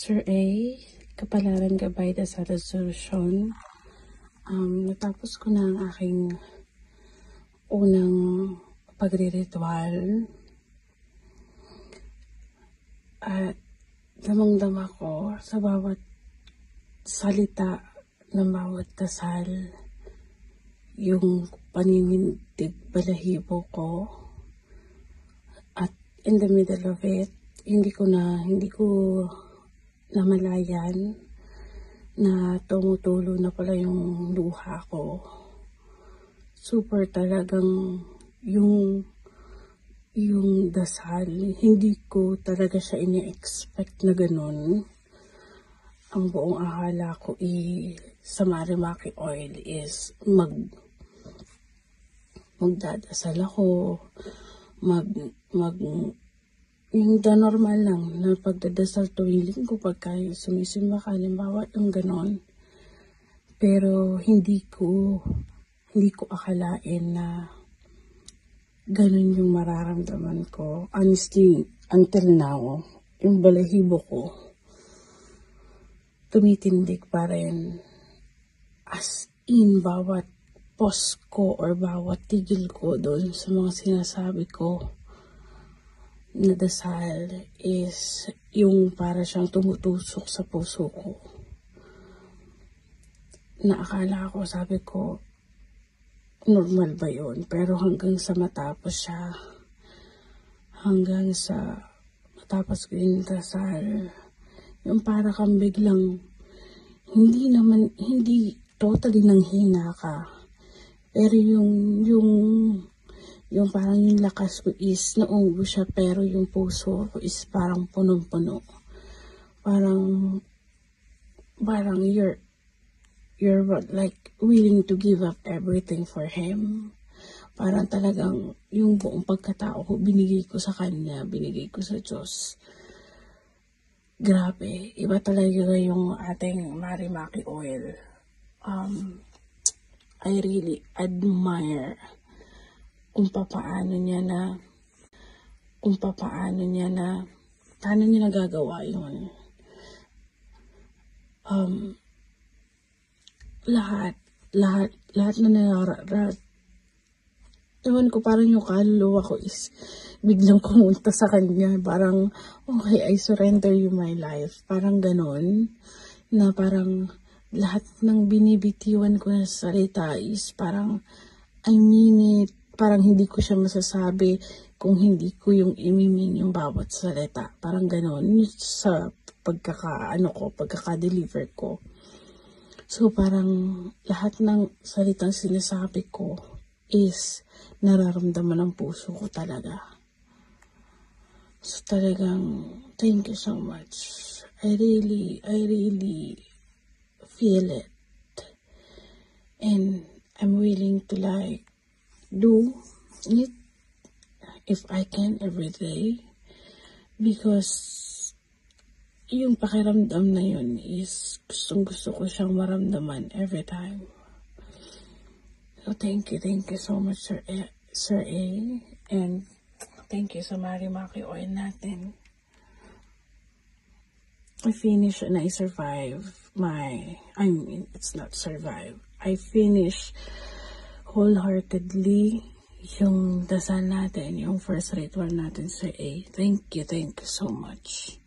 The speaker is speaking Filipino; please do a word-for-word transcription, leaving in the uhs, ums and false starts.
Sir A, kapalaran gabay da sa resolution. Um, natapos ko na ang aking unang pagriritual. At damang-dama ko sa bawat salita ng bawat dasal yung paninindig balahibo ko. At in the middle of it, hindi ko na, hindi ko namalayan na tumutulo na pala yung luha ko. Super talagang yung yung dasal, hindi ko talaga siya ini-expect na ganun. Ang buong akala ko i sa Marimaki oil is mag magdadasal ako, mag mag yung the normal lang na pagdadasal tuwing linggo pagka sumisimba ka, halimbawa yung ganon. Pero hindi ko hindi ko akalain na ganon yung mararamdaman ko. Honestly, until now, yung balahibo ko tumitindig pa rin. As in, bawat pause ko or bawat tigil ko doon sa mga sinasabi ko na dasal is yung para siyang tumutusok sa puso ko. Naakala ko, sabi ko, normal ba yun? Pero hanggang sa matapos siya, hanggang sa matapos ko yung dasal, yung para kang biglang, hindi naman, hindi totally nanghina ka. Pero yung, yung, yung parang yung lakas ko is nauubo siya, pero yung puso ko is parang punong-puno. Parang, parang you're, you're like willing to give up everything for him. Parang talagang yung buong pagkatao ko, binigay ko sa kanya, binigay ko sa Diyos. Grabe, iba talaga yung ating Marimaki oil. Um, I really admire kung papaano niya na, kung papaano niya na, paano niya nagagawa yun. Um, lahat, lahat, lahat na nararat, ewan ko, parang yung kaluluwa ko is biglang kumunta sa kanya. Parang, okay, I surrender you my life. Parang ganon, na parang lahat ng binibitiwan ko na salita is parang, I mean it. Parang hindi ko siya masasabi kung hindi ko yung imimin yung bawat salita. Parang ganon sa pagkaka-ano ko, pagkaka-deliver ko. So parang lahat ng salitang sinasabi ko is nararamdaman ng puso ko talaga. So talagang thank you so much. I really, I really feel it. And I'm willing to like do it if I can every day, because yung pakiramdam na yun is gustong gusto ko siyang maramdaman every time. So thank you, thank you so much, Sir A, Sir A, and thank you sa Marimaki oil natin. I finished and I survive my, I mean, it's not survive. I finished wholeheartedly yung dasal natin, yung first ritual natin, Sir A. Thank you, thank you so much.